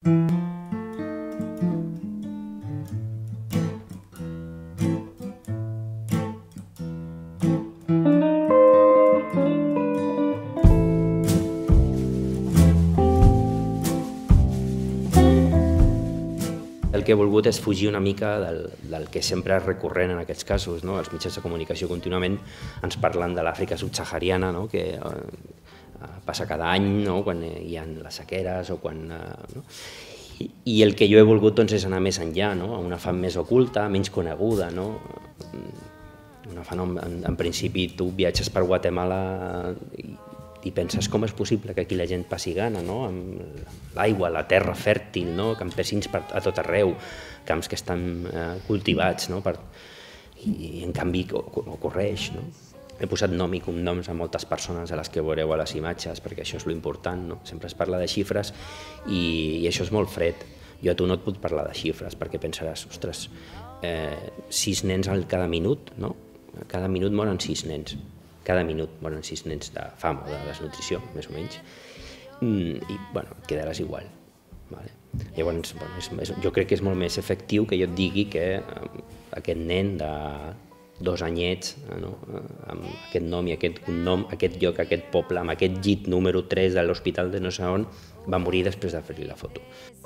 El que he volgut és fugir una mica del que sempre és recurrent en aquests casos. Els mitjans de comunicació contínuament ens parlen de l'Àfrica subsahariana, que passa cada any, quan hi ha les sequeres o quan... I el que jo he volgut és anar més enllà, a una fam més oculta, menys coneguda. Una fam, en principi, tu viatges per Guatemala i penses com és possible que aquí la gent passi gana, amb l'aigua, la terra fèrtil, campesins a tot arreu, camps que estan cultivats, i en canvi ocorreix. He posat nom i cognoms a moltes persones a les que veureu a les imatges, perquè això és l'important, sempre es parla de xifres i això és molt fred. Jo a tu no et puc parlar de xifres perquè pensaràs, ostres, 6 nens cada minut, cada minut moren 6 nens. Cada minut moren 6 nens de fam o de desnutrició, més o menys, i quedaràs igual. Llavors, jo crec que és molt més efectiu que jo et digui que aquest nen de 2 anyets, amb aquest nom i aquest cognom, aquest lloc, aquest poble, amb aquest llit número 3 de l'hospital de no sé on, va morir després de fer-li la foto.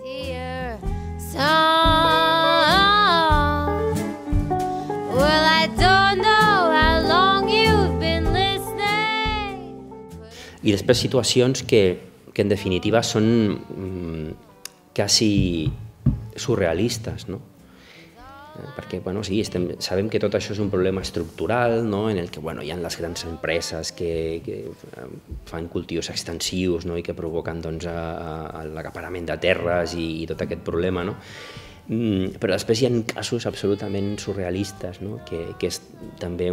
I després situacions que en definitiva són quasi surrealistes, perquè sí, sabem que tot això és un problema estructural, en el que hi ha les grans empreses que fan cultius extensius i que provoquen l'acaparament de terres i tot aquest problema, però després hi ha casos absolutament surrealistes, que és també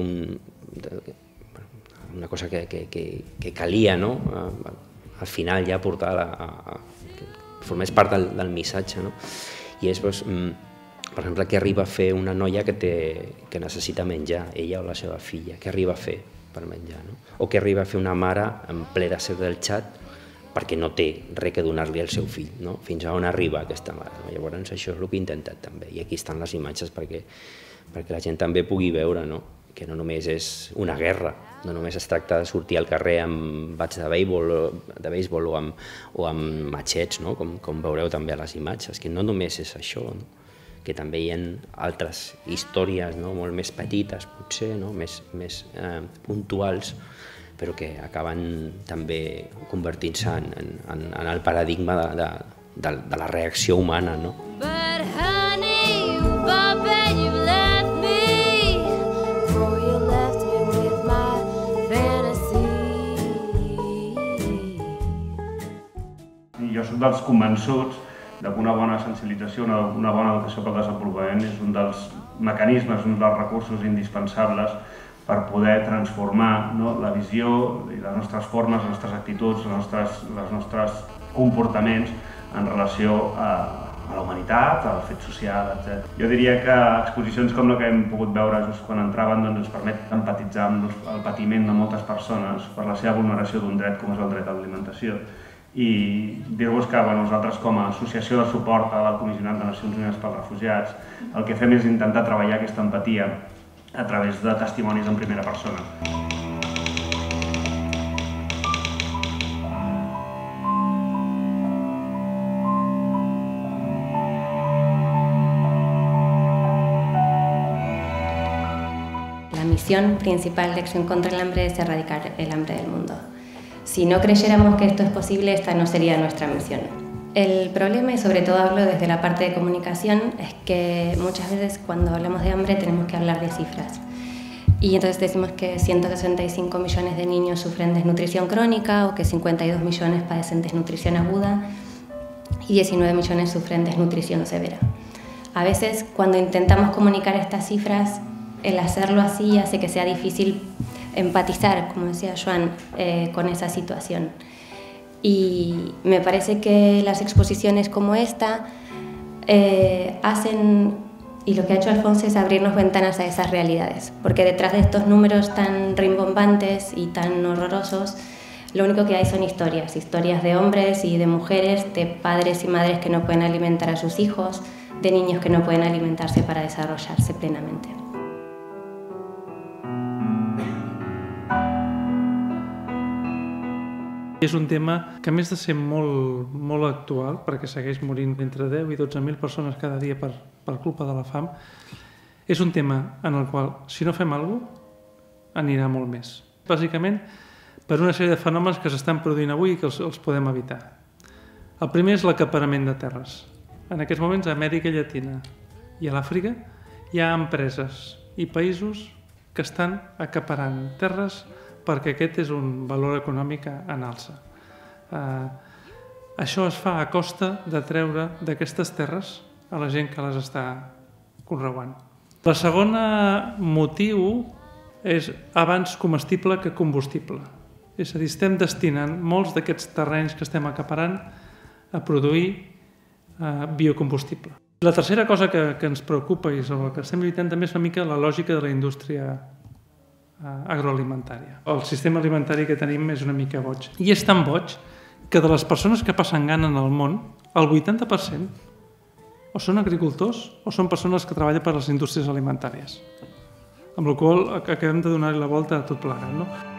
una cosa que calia al final ja portar que formés part del missatge, i és, per exemple, què arriba a fer una noia que necessita menjar, ella o la seva filla, què arriba a fer per menjar, o què arriba a fer una mare en ple desert del Txad perquè no té res que donar-li al seu fill, fins a on arriba aquesta mare. Llavors això és el que he intentat també, i aquí estan les imatges perquè la gent també pugui veure que no només és una guerra, no només es tracta de sortir al carrer amb bats de béisbol o amb matxets, com veureu també a les imatges, que no només és això, que també hi ha altres històries molt més petites, potser, més puntuals, però que acaben també convertint-se en el paradigma de la reacció humana. Jo soc dels convençuts que una bona sensibilització, una bona educació pel desenvolupament és un dels mecanismes, un dels recursos indispensables per poder transformar la visió i les nostres formes, les nostres actituds, els nostres comportaments en relació a la humanitat, al fet social, etc. Jo diria que exposicions com la que hem pogut veure just quan entraven ens permet empatitzar amb el patiment de moltes persones per la seva vulneració d'un dret com és el dret a l'alimentació. I dir-vos que nosaltres com a associació de suport a l'Alt Comissionat de Nacions Unides pels Refugiats el que fem és intentar treballar aquesta empatia a través de testimonis en primera persona. La misión principal de Acción contra el Hambre es erradicar el hambre del mundo. Si no creyéramos que esto es posible, esta no sería nuestra misión. El problema, y sobre todo hablo desde la parte de comunicación, es que muchas veces cuando hablamos de hambre tenemos que hablar de cifras. Y entonces decimos que 165 millones de niños sufren desnutrición crónica o que 52 millones padecen desnutrición aguda y 19 millones sufren desnutrición severa. A veces cuando intentamos comunicar estas cifras, el hacerlo así hace que sea difícil empatizar, como decía Joan, con esa situación. Y me parece que las exposiciones como esta hacen, y lo que ha hecho Alfonso es abrirnos ventanas a esas realidades, porque detrás de estos números tan rimbombantes y tan horrorosos, Lo único que hay son historias de hombres y de mujeres, de padres y madres que no pueden alimentar a sus hijos, de niños que no pueden alimentarse para desarrollarse plenamente. És un tema que, a més de ser molt actual, perquè segueix morint entre 10 i 12.000 persones cada dia per culpa de la fam, és un tema en el qual, si no fem alguna cosa, anirà molt més. Bàsicament, per una sèrie de fenòmens que s'estan produint avui i que els podem evitar. El primer és l'acaparament de terres. En aquests moments, a Amèrica Llatina i a l'Àfrica hi ha empreses i països que estan acaparant terres perquè aquest és un valor econòmic en alça. Això es fa a costa de treure d'aquestes terres a la gent que les està conreuant. La segona motiu és abans comestible que combustible. És a dir, estem destinant molts d'aquests terrenys que estem acaparant a produir biocombustible. La tercera cosa que ens preocupa i sobre la que estem lluitant també és una mica la lògica de la indústria agroalimentària. El sistema alimentari que tenim és una mica boig. I és tan boig que de les persones que passen gana en el món, el 80% o són agricultors o són persones que treballen per a les indústries alimentàries. Amb la qual cosa acabem de donar-li la volta a tot plegat, no?